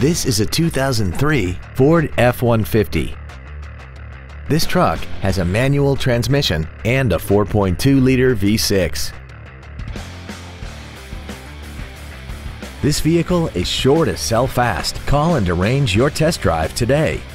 This is a 2003 Ford F-150. This truck has a manual transmission and a 4.2-liter V6. This vehicle is sure to sell fast. Call and arrange your test drive today.